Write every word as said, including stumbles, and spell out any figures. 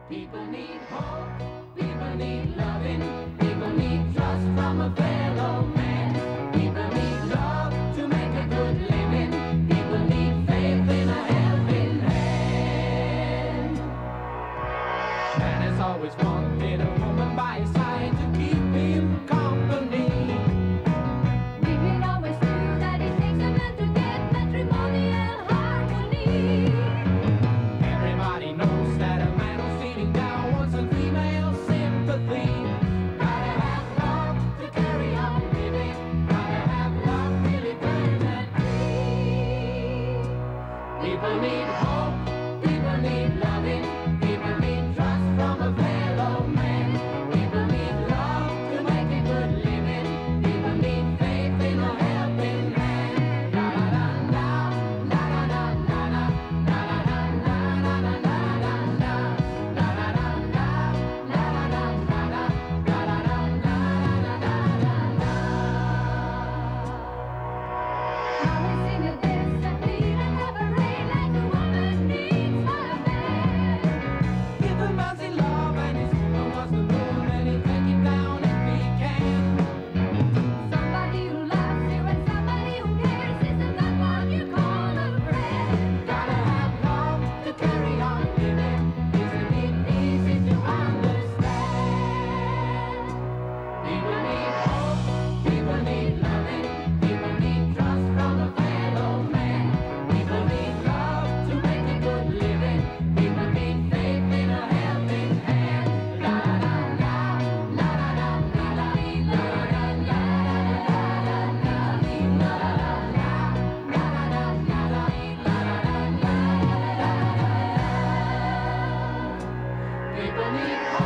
People need hope, people need loving, people need trust from a fellow man. People need love to make a good living, people need faith in a helping hand. Man has always wanted a woman by his side to keep him company. Women always knew that it takes a man to get matrimonial harmony. Everybody knows that a man who's feeling down wants some female sympathy. Gotta have love to carry on living. Gotta have love really burn that dream. People need hope, people need loving, people need trust from a fellow man. People need love to make a good living. People need faith in a helping hand. La la la la, la la la la la, la la la la la la la la la, la la la la, la la la la la, la la la la la la la. Now we sing a dance that beat and have a rain like a woman needs for a man. Give a man some love and his woman wants the moon and he'll take it down if he can. Somebody who loves you and somebody who cares, isn't that what you call a friend? Gotta have love to carry on living. Isn't it easy to understand? People need hope, people need loving, people need trust from a fellow man. People need love to make a good living. People need faith in a helping hand. La la la la, la la la la, la la la la la, la la la la la. People need